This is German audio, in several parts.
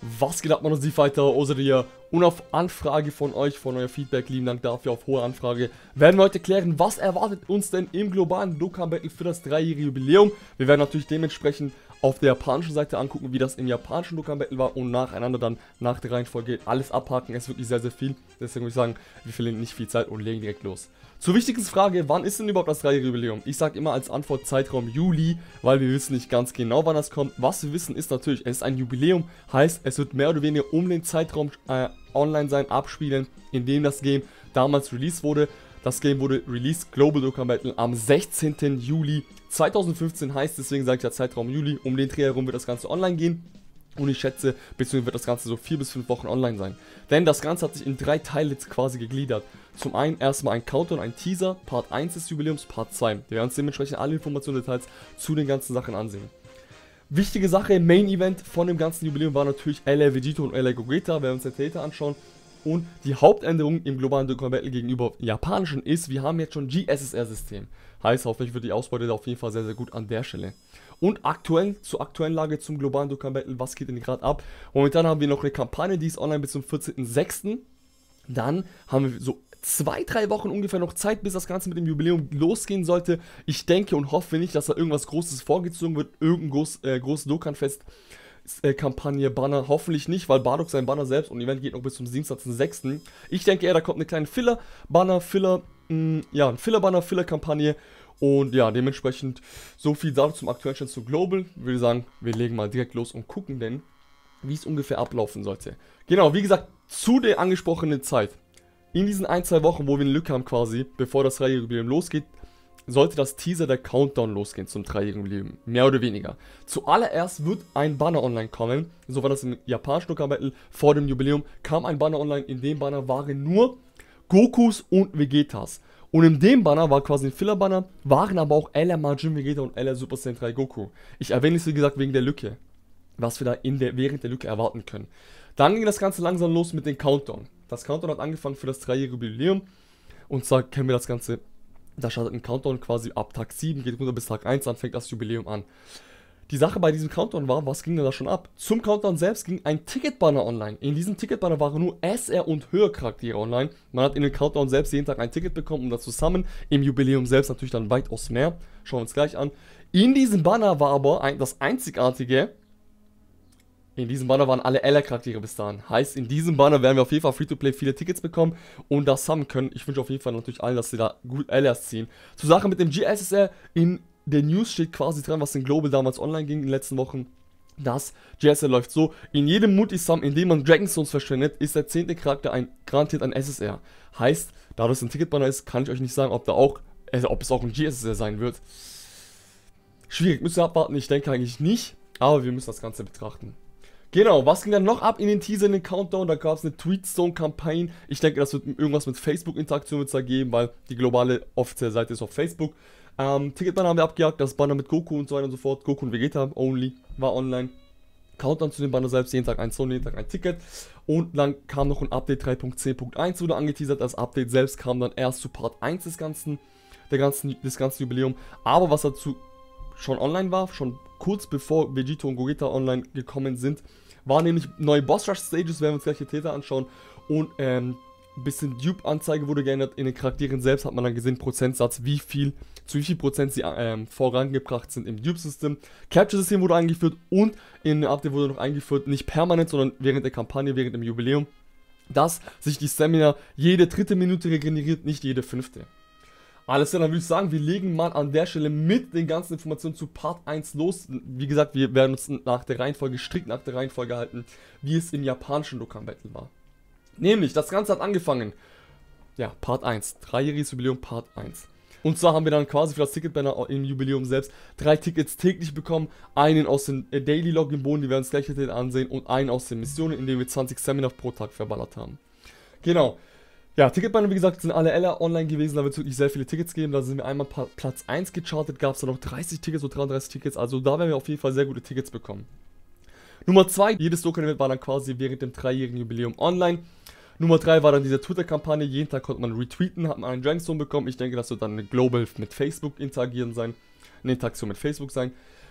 Was geht ab, Mann und Fighter, Oseria? Und auf Anfrage von euch, von euer Feedback, lieben Dank dafür, auf hohe Anfrage, werden wir heute klären, was erwartet uns denn im globalen Dokkan Battle für das 3-jährige Jubiläum. Wir werden natürlich dementsprechend auf der japanischen Seite angucken, wie das im japanischen Dokkan Battle war und nacheinander dann nach der Reihenfolge alles abhaken. Es ist wirklich sehr, sehr viel. Deswegen würde ich sagen, wir verlieren nicht viel Zeit und legen direkt los. Zur wichtigsten Frage, wann ist denn überhaupt das 3-jährige Jubiläum? Ich sage immer als Antwort Zeitraum Juli, weil wir wissen nicht ganz genau, wann das kommt. Was wir wissen ist natürlich, es ist ein Jubiläum, heißt, es wird mehr oder weniger um den Zeitraum online sein, abspielen, in dem das Game damals released wurde. Das Game wurde released, Global Dokkan Battle, am 16. Juli 2015, heißt, deswegen sage ich ja Zeitraum Juli, um den Dreh herum wird das Ganze online gehen. Und ich schätze, beziehungsweise wird das Ganze so 4 bis 5 Wochen online sein. Denn das Ganze hat sich in 3 Teile jetzt quasi gegliedert. Zum einen erstmal ein Countdown, ein Teaser, Part 1 des Jubiläums, Part 2. Wir werden uns dementsprechend alle Informationen und Details zu den ganzen Sachen ansehen. Wichtige Sache, Main Event von dem ganzen Jubiläum war natürlich LA Vegito und LA Gogeta, werden wir uns den Täter anschauen. Und die Hauptänderung im globalen Dokkan Battle gegenüber japanischen ist, wir haben jetzt schon GSSR-System. Heißt, hoffentlich wird die Ausbeute da auf jeden Fall sehr, sehr gut an der Stelle. Und aktuell, zur aktuellen Lage zum globalen Dokkan Battle, was geht denn gerade ab? Momentan haben wir noch eine Kampagne, die ist online bis zum 14.06. Dann haben wir so 2-3 Wochen ungefähr noch Zeit, bis das Ganze mit dem Jubiläum losgehen sollte. Ich denke und hoffe nicht, dass da irgendwas Großes vorgezogen wird, irgendein großes Dokkan-Fest. Kampagne, Banner, hoffentlich nicht, weil Bardock sein Banner selbst und Event geht noch bis zum 27.06. Ich denke eher, da kommt eine kleine Filler-Banner, Filler-Banner, Filler-Kampagne und ja, dementsprechend so viel dazu zum aktuellen Stand zu Global. Ich würde sagen, wir legen mal direkt los und gucken denn, wie es ungefähr ablaufen sollte. Genau, wie gesagt, zu der angesprochenen Zeit. In diesen 1-2 Wochen, wo wir eine Lücke haben quasi, bevor das 3-jährige Jubiläum losgeht, sollte das Teaser der Countdown losgehen zum 3-jährigen Jubiläum, mehr oder weniger. Zuallererst wird ein Banner online kommen, so war das im japanischen Dokkan Battle, vor dem Jubiläum kam ein Banner online, in dem Banner waren nur Gokus und Vegetas. Und in dem Banner war quasi ein Filler-Banner, waren aber auch LR Majin Vegeta und LR Super Saiyan 3 Goku. Ich erwähne es wie gesagt wegen der Lücke, was wir da während der Lücke erwarten können. Dann ging das Ganze langsam los mit dem Countdown. Das Countdown hat angefangen für das 3-jährige Jubiläum und zwar kennen wir das Ganze. Da startet ein Countdown quasi ab Tag 7, geht runter bis Tag 1, dann fängt das Jubiläum an. Die Sache bei diesem Countdown war, was ging da schon ab? Zum Countdown selbst ging ein Ticketbanner online. In diesem Ticketbanner waren nur SR und höhere Charaktere online. Man hat in den Countdown selbst jeden Tag ein Ticket bekommen und das zusammen. Im Jubiläum selbst natürlich dann weitaus mehr. Schauen wir uns gleich an. In diesem Banner war aber das Einzigartige. In diesem Banner waren alle LR-Charaktere bis dahin. Heißt, in diesem Banner werden wir auf jeden Fall Free-to-Play viele Tickets bekommen und das haben können. Ich wünsche auf jeden Fall natürlich allen, dass sie da gut LRs ziehen. Zur Sache mit dem GSSR, in der News steht quasi dran, was in Global damals online ging in den letzten Wochen. Das GSSR läuft so, in jedem Multisum, in dem man Dragonstones verschwendet, ist der 10. Charakter garantiert ein SSR. Heißt, da das ein Ticketbanner ist, kann ich euch nicht sagen, ob es auch ein GSSR sein wird. Schwierig, müsst ihr abwarten, ich denke eigentlich nicht, aber wir müssen das Ganze betrachten. Genau, was ging dann noch ab in den Teaser, in den Countdown? Da gab es eine Tweetstone-Kampagne. Ich denke, das wird irgendwas mit Facebook-Interaktion geben, weil die globale offizielle Seite ist auf Facebook. Ticketbanner haben wir abgejagt, das Banner mit Goku und so weiter und so fort. Goku und Vegeta only war online. Countdown zu dem Banner selbst, jeden Tag ein Zone, jeden Tag ein Ticket. Und dann kam noch ein Update 3.10.1, wurde angeteasert. Das Update selbst kam dann erst zu Part 1 des ganzen Jubiläum. Aber was dazu schon online war, schon kurz bevor Vegito und Gogeta online gekommen sind, waren nämlich neue Boss Rush Stages, werden wir uns gleich die Täter anschauen und ein bisschen Dupe-Anzeige wurde geändert, in den Charakteren selbst hat man dann gesehen, Prozentsatz, zu wie viel Prozent sie vorangebracht sind im Dupe-System. Capture-System wurde eingeführt und in dem Update wurde noch eingeführt, nicht permanent, sondern während der Kampagne, während dem Jubiläum, dass sich die Stamina jede 3. Minute regeneriert, nicht jede 5. Alles klar, dann würde ich sagen, wir legen mal an der Stelle mit den ganzen Informationen zu Part 1 los. Wie gesagt, wir werden uns strikt nach der Reihenfolge halten, wie es im japanischen Dokkan Battle war. Nämlich, das Ganze hat angefangen, ja, Part 1, 3-jähriges Jubiläum, Part 1. Und zwar haben wir dann quasi für das Ticketbanner im Jubiläum selbst 3 Tickets täglich bekommen. Einen aus dem Daily Login Boden, die wir uns gleich ansehen, und einen aus den Missionen, in denen wir 20 Stamina pro Tag verballert haben. Genau. Ja, Ticketbanner, wie gesagt, sind alle LR online gewesen, da wird es wirklich sehr viele Tickets geben. Da sind wir einmal Platz 1 gechartet, gab es dann noch 30 Tickets oder 33 Tickets, also da werden wir auf jeden Fall sehr gute Tickets bekommen. Nummer 2, jedes Dokkan-Event war dann quasi während dem 3-jährigen Jubiläum online. Nummer 3 war dann diese Twitter-Kampagne, jeden Tag konnte man retweeten, hat man einen Dragonstone bekommen. Ich denke, das wird dann eine Global mit Facebook interagieren sein, eine Interaktion mit Facebook sein.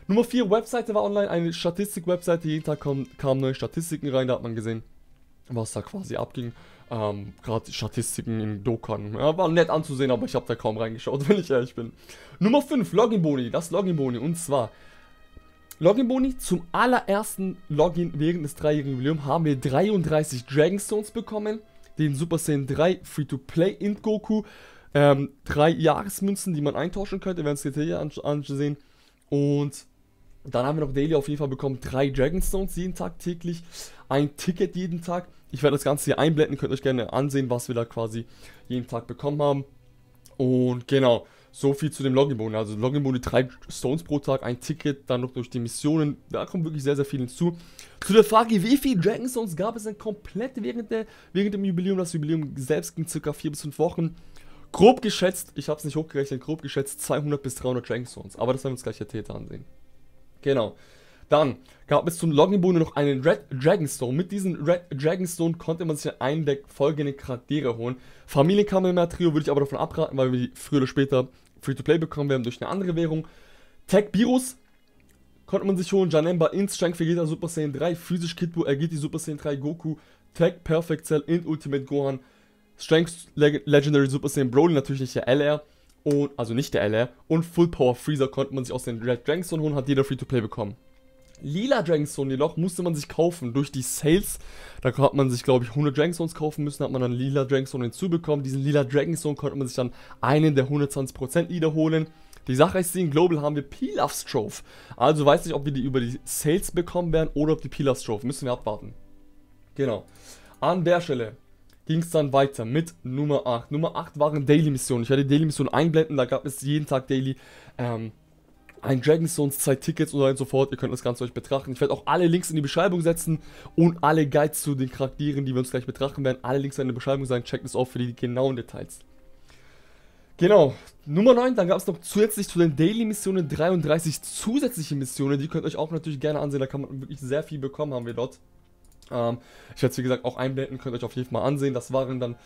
Nummer 4, Webseite war online, eine Statistik-Webseite, jeden Tag kamen neue Statistiken rein, da hat man gesehen, was da quasi abging. Gerade Statistiken in Dokkan. Ja, war nett anzusehen, aber ich habe da kaum reingeschaut, wenn ich ehrlich bin. Nummer 5, Login-Boni, das Login-Boni, und zwar Login-Boni, zum allerersten Login während des 3-jährigen Jubiläums haben wir 33 Dragonstones bekommen, den Super Saiyan 3 Free-to-Play in Goku, 3 Jahresmünzen, die man eintauschen könnte, wir werden es jetzt hier ansehen, und dann haben wir noch Daily auf jeden Fall bekommen, 3 Dragonstones jeden Tag täglich, ein Ticket jeden Tag. Ich werde das Ganze hier einblenden, könnt euch gerne ansehen, was wir da quasi jeden Tag bekommen haben. Und genau, so viel zu dem Login-Boni. Also Login-Boni 3 Stones pro Tag, ein Ticket, dann noch durch die Missionen. Da kommt wirklich sehr, sehr viel hinzu. Zu der Frage, wie viele Dragonstones gab es denn komplett während dem Jubiläum? Das Jubiläum selbst ging ca. 4 bis 5 Wochen. Grob geschätzt, ich habe es nicht hochgerechnet, grob geschätzt 200 bis 300 Dragonstones. Aber das werden wir uns gleich der Täter ansehen. Genau. Dann gab es zum Login-Boni noch einen Red Dragonstone. Mit diesem Red Dragonstone konnte man sich in einem Deck folgende Charaktere holen. Familienkamerad-Trio würde ich aber davon abraten, weil wir die früher oder später Free-to-Play bekommen werden durch eine andere Währung. Tech Virus konnte man sich holen. Janemba, Int, Strength Vegeta, Super Saiyan 3, Physisch Kid Buu, Agiti, Super Saiyan 3, Goku, Tech Perfect Cell, Int, Ultimate Gohan, Strength Legendary Super Saiyan Broly, natürlich nicht der LR. Und, also nicht der LR. Und Full Power Freezer konnte man sich aus den Red Dragonstone holen, hat jeder Free-to-Play bekommen. Lila Dragonstone jedoch musste man sich kaufen durch die Sales. Da hat man sich, glaube ich, 100 Dragonstones kaufen müssen, hat man dann lila Dragonstone hinzubekommen. Diesen lila Dragonstone konnte man sich dann einen der 120% Lieder holen. Die Sache ist, in Global haben wir Pilaf's Trove. Also weiß nicht, ob wir die über die Sales bekommen werden oder ob die Pilaf's Trove. Müssen wir abwarten. Genau. An der Stelle ging es dann weiter mit Nummer 8. Nummer 8 waren Daily-Missionen. Ich werde die Daily-Missionen einblenden. Da gab es jeden Tag Daily ein Dragonstones, 2 Tickets und so weiter und so fort. Ihr könnt das Ganze euch betrachten. Ich werde auch alle Links in die Beschreibung setzen und alle Guides zu den Charakteren, die wir uns gleich betrachten werden. Alle Links in der Beschreibung sein. Checkt es auf für die genauen Details. Genau. Nummer 9, dann gab es noch zusätzlich zu den Daily-Missionen 33 zusätzliche Missionen. Die könnt ihr euch auch natürlich gerne ansehen. Da kann man wirklich sehr viel bekommen, haben wir dort. Ich werde es wie gesagt auch einblenden, könnt ihr euch auf jeden Fall mal ansehen. Das waren dann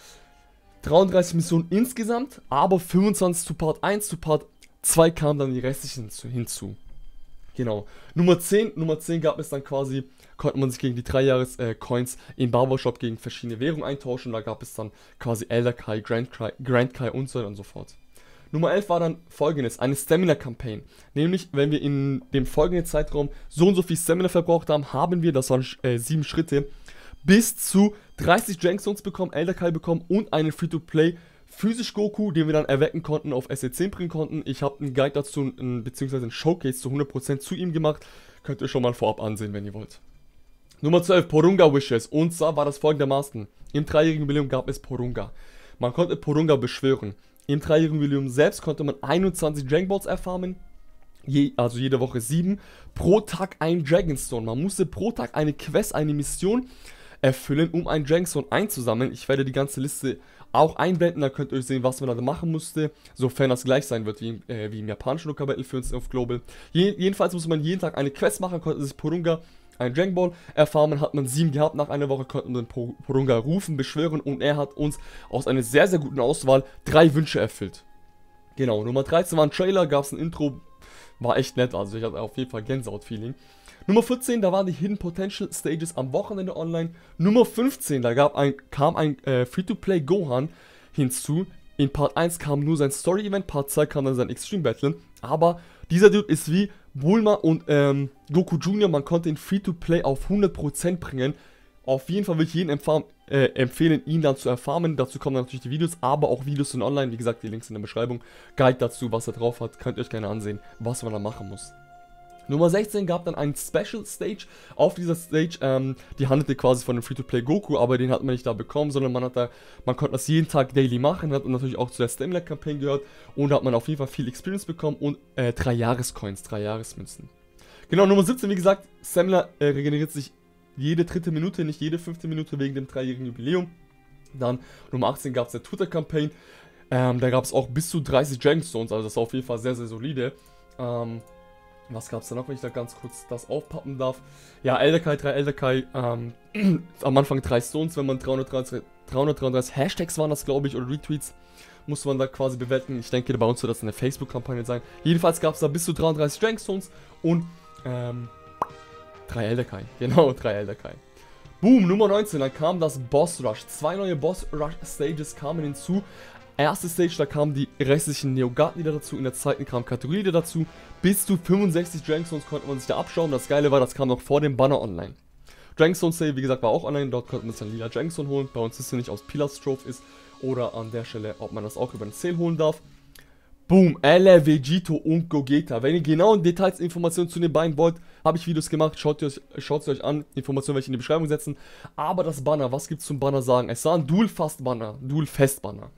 33 Missionen insgesamt, aber 25 zu Part 1, zu Part 2 kamen dann die restlichen hinzu. Genau. Nummer 10 gab es dann quasi, konnte man sich gegen die 3-Jahres-Coins im Barbershop gegen verschiedene Währungen eintauschen. Da gab es dann quasi Elder Kai, Grand Kai und so weiter und so fort. Nummer 11 war dann folgendes, eine Stamina-Campaign. Nämlich, wenn wir in dem folgenden Zeitraum so und so viel Stamina verbraucht haben, haben wir, das waren 7 Schritte, bis zu 30 Dragonstones bekommen, Elder Kai bekommen und einen Free-to-Play Physisch Goku, den wir dann erwecken konnten, auf SC10 bringen konnten. Ich habe einen Guide dazu, beziehungsweise einen Showcase zu 100% zu ihm gemacht. Könnt ihr schon mal vorab ansehen, wenn ihr wollt. Nummer 12, Porunga Wishes. Und zwar war das folgendermaßen. Im 3-jährigen Jubiläum gab es Porunga. Man konnte Porunga beschwören. Im 3-jährigen Jubiläum selbst konnte man 21 Dragon Balls erfarmen. Also jede Woche 7. Pro Tag ein Dragonstone. Man musste pro Tag eine Quest, eine Mission erfüllen, um einen Dragonstone einzusammeln. Ich werde die ganze Liste auch einblenden, da könnt ihr euch sehen, was man da machen musste, sofern das gleich sein wird wie im japanischen Dokkan Battle für uns auf Global. Jedenfalls muss man jeden Tag eine Quest machen, konnte sich Porunga, ein Dragon Ball erfahren, hat man 7 gehabt, nach einer Woche konnten wir den Porunga rufen, beschwören und er hat uns aus einer sehr, sehr guten Auswahl 3 Wünsche erfüllt. Genau, Nummer 13 war ein Trailer, gab es ein Intro, war echt nett, also ich hatte auf jeden Fall Gänsehaut-Feeling. Nummer 14, da waren die Hidden Potential Stages am Wochenende online. Nummer 15, da kam ein Free-to-Play Gohan hinzu. In Part 1 kam nur sein Story-Event, Part 2 kam dann sein Extreme Battle. Aber dieser Dude ist wie Bulma und Goku Jr., man konnte ihn Free-to-Play auf 100% bringen. Auf jeden Fall will ich jedem empfehlen, ihn dann zu erfarmen. Dazu kommen dann natürlich die Videos, aber auch Videos sind online. Wie gesagt, die Links in der Beschreibung. Guide dazu, was er drauf hat, könnt ihr euch gerne ansehen, was man da machen muss. Nummer 16 gab dann einen Special Stage. Auf dieser Stage, die handelte quasi von dem Free-to-Play Goku, aber den hat man nicht da bekommen, sondern man konnte das jeden Tag daily machen, hat natürlich auch zu der Stamina-Campaign gehört und da hat man auf jeden Fall viel Experience bekommen und 3 Jahrescoins, 3 Jahresmünzen. Genau, Nummer 17, wie gesagt, Stamina regeneriert sich jede 3. Minute, nicht jede 5. Minute wegen dem 3-jährigen Jubiläum. Dann Nummer 18 gab es der Tutor-Campaign, da gab es auch bis zu 30 Dragonstones, also das war auf jeden Fall sehr, sehr solide. Was gab es da noch, wenn ich da ganz kurz das aufpappen darf? Ja, Elder Kai, 3 Elder Kai, am Anfang 3 Stones, wenn man 333 Hashtags waren das, glaube ich, oder Retweets, musste man da quasi bewerten. Ich denke, bei uns wird das eine Facebook-Kampagne sein. Jedenfalls gab es da bis zu 33 Dragonstones und 3 Elderkai. Genau, 3 Elderkai. Boom, Nummer 19, dann kam das Boss Rush. 2 neue Boss Rush Stages kamen hinzu. Erste Stage, da kamen die restlichen Neogarten-Lieder dazu. In der zweiten kamen Kategorie-Lieder dazu. Bis zu 65 Dragonstones konnte man sich da abschauen. Das Geile war, das kam noch vor dem Banner online. Dragonstone Sale, wie gesagt, war auch online. Dort konnte man sich dann lila Dragonstone holen. Bei uns ist es nicht aus Pilastrophe ist. Oder an der Stelle, ob man das auch über den Sale holen darf. Boom, LR Vegito und Gogeta. Wenn ihr genau Details, Informationen zu den beiden wollt, habe ich Videos gemacht. Schaut sie euch an. Informationen werde ich in die Beschreibung setzen. Aber das Banner, was gibt es zum Banner sagen? Es war ein Dual-Fast-Banner. Dual-Fest-Banner.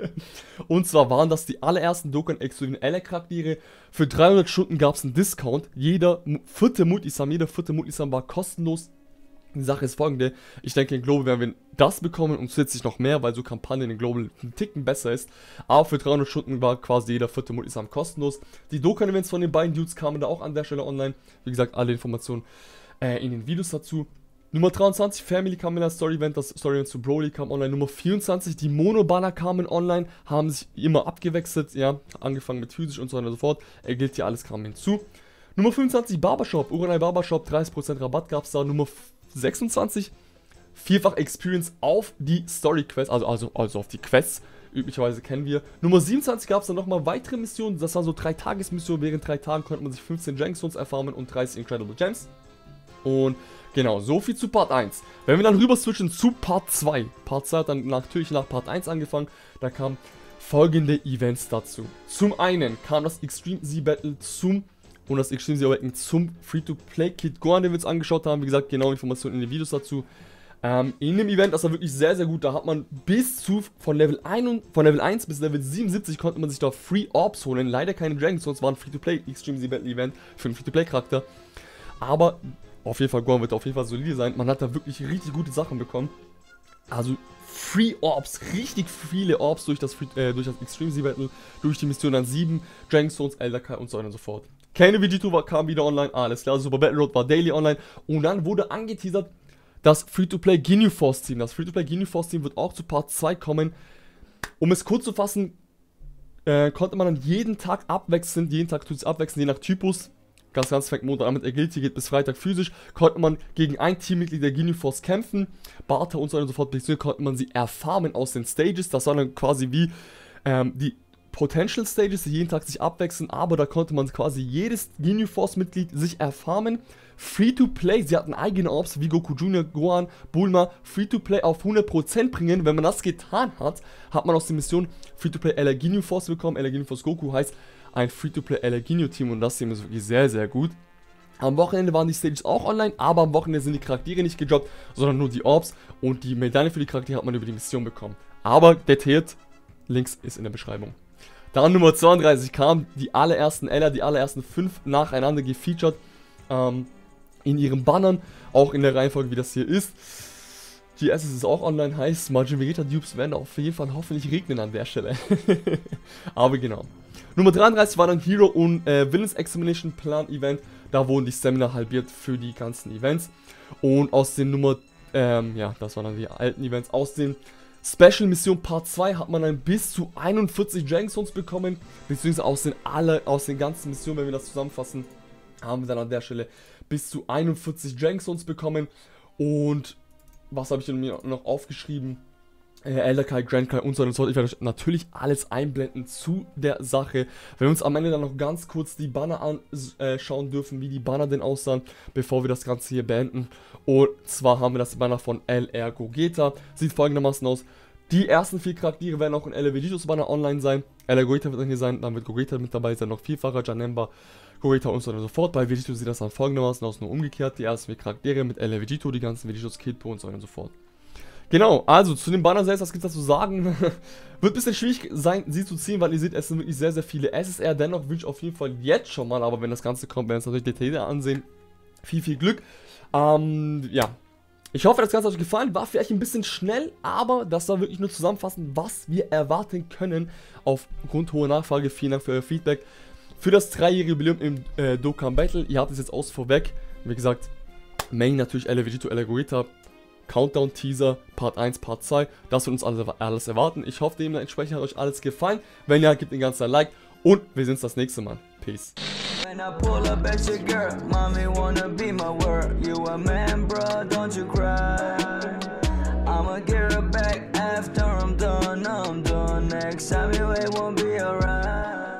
Und zwar waren das die allerersten Dokkan-exklusiven LR-Charaktere. Für 300 Stunden gab es einen Discount. Jeder vierte Multisam war kostenlos. Die Sache ist folgende, ich denke in Global werden wir das bekommen und zusätzlich noch mehr, weil so Kampagnen in Global einen Ticken besser ist. Aber für 300 Stunden war quasi jeder vierte Multisam kostenlos. Die Dokkan-Events von den beiden Dudes kamen da auch an der Stelle online. Wie gesagt, alle Informationen in den Videos dazu. Nummer 23, Family kam in der Story-Event, das Story-Event zu Broly kam online. Nummer 24, die Mono-Banner kamen online, haben sich immer abgewechselt, ja, angefangen mit physisch und so weiter und so fort. Gilt hier, alles kam hinzu. Nummer 25, Barbershop, Uranai Barbershop, 30% Rabatt gab es da. Nummer 26, vierfach Experience auf die Story Quest, also auf die Quests, üblicherweise kennen wir. Nummer 27 gab es dann nochmal weitere Missionen, das waren so 3 Tagesmissionen, während 3 Tagen konnte man sich 15 Dragonstones erfarmen und 30 Incredible Gems. Und genau, so viel zu Part 1. Wenn wir dann rüber switchen zu Part 2, Part 2 hat dann natürlich nach Part 1 angefangen, da kamen folgende Events dazu. Zum einen kam das Extreme Z Battle und das Extreme Z Awakening zum Free-to-Play-Kit Gohan, den wir uns angeschaut haben. Wie gesagt, genaue Informationen in den Videos dazu. In dem Event, das war wirklich sehr, sehr gut. Da hat man von Level 1 bis Level 77 konnte man sich da Free Orbs holen. Leider keine Dragonstones, war ein Free-to-Play Extreme Z Battle Event für einen Free-to-Play-Charakter. Aber auf jeden Fall, Gohan wird auf jeden Fall solide sein. Man hat da wirklich richtig gute Sachen bekommen. Also Free Orbs, richtig viele Orbs durch das Extreme Z Battle, durch die Mission dann 7, Dragonstones, Elderkai und so weiter und so fort. Keine Vegito kam wieder online, alles klar, Super Battle Road war daily online und dann wurde angeteasert das Free-to-Play Ginyu Force Team. Das Free-to-Play Ginyu Force Team wird auch zu Part 2 kommen. Um es kurz zu fassen, konnte man dann jeden Tag abwechselnd, je nach Typus, ganz fängt Montag an mit Agility, geht bis Freitag physisch, konnte man gegen ein Teammitglied der Ginyu Force kämpfen, Barter und so weiter und so fort, beziehungsweise konnte man sie erfarmen aus den Stages, das war dann quasi wie die Potential Stages, die jeden Tag sich abwechseln, aber da konnte man quasi jedes Ginyu Force Mitglied sich erfarmen. Free-to-Play, sie hatten eigene Orbs wie Goku Jr., Gohan, Bulma, Free-to-Play auf 100% bringen. Wenn man das getan hat, hat man aus der Mission Free-to-Play LR Ginyu Force bekommen. LR Ginyu Force Goku heißt ein Free-to-Play LR Ginyu Team und das Team ist wirklich sehr, sehr gut. Am Wochenende waren die Stages auch online, aber am Wochenende sind die Charaktere nicht gedroppt, sondern nur die Orbs und die Medaille für die Charaktere hat man über die Mission bekommen. Aber detailliert, Links ist in der Beschreibung. Dann Nummer 32 kamen die allerersten LR, die allerersten 5 nacheinander gefeatured in ihren Bannern, auch in der Reihenfolge wie das hier ist. GS ist auch online, heißt Majin Vegeta Dupes werden auf jeden Fall hoffentlich regnen an der Stelle. Aber genau. Nummer 33 war dann Hero und Villains Examination Plan Event, da wurden die Stamina halbiert für die ganzen Events. Und aus den ja, das waren dann die alten Events, aus den Special Mission Part 2 hat man dann bis zu 41 Dragonstones bekommen, beziehungsweise aus den ganzen Missionen, wenn wir das zusammenfassen, haben wir dann an der Stelle bis zu 41 Dragonstones bekommen. Und was habe ich denn mir noch aufgeschrieben? Elderkai, Grandkai und so weiter und so fort. Ich werde euch natürlich alles einblenden zu der Sache. Wenn wir uns am Ende dann noch ganz kurz die Banner anschauen dürfen, wie die Banner denn aussahen, bevor wir das Ganze hier beenden. Und zwar haben wir das Banner von LR Gogeta. Sieht folgendermaßen aus. Die ersten 4 Charaktere werden auch in LR Vegitos Banner online sein. LR Gogeta wird dann hier sein, dann wird Gogeta mit dabei sein, noch Vielfacher, Janemba, Gogeta und so weiter und so fort. Bei Vegito sieht das dann folgendermaßen aus, nur umgekehrt. Die ersten 4 Charaktere mit LR Vegito, die ganzen Vegitos, Kidpo und so weiter und so fort. Genau, also zu dem Banner selbst, was gibt es dazu sagen? Wird ein bisschen schwierig sein, sie zu ziehen, weil ihr seht, es sind wirklich sehr, sehr viele SSR. Dennoch wünsche ich auf jeden Fall jetzt schon mal, aber wenn das Ganze kommt, werden wir uns natürlich Details ansehen. Viel Glück. Ja. Ich hoffe, das Ganze hat euch gefallen. War vielleicht ein bisschen schnell, aber das war wirklich nur zusammenfassen, was wir erwarten können aufgrund hoher Nachfrage. Vielen Dank für euer Feedback. Für das 3-jährige Jubiläum im Dokkan Battle. Ihr habt es jetzt vorweg. Wie gesagt, Main natürlich LR Vegito, LR Gogeta. Countdown-Teaser, Part 1, Part 2. Das wird uns alles erwarten. Ich hoffe, dementsprechend hat euch alles gefallen. Wenn ja, gebt den ganzen ein Like und wir sehen uns das nächste Mal. Peace. When I pull up at your girl, mommy wanna be my world. You a man, bro, don't you cry. I'ma get her back after I'm done. Next time you ain't won't be alright.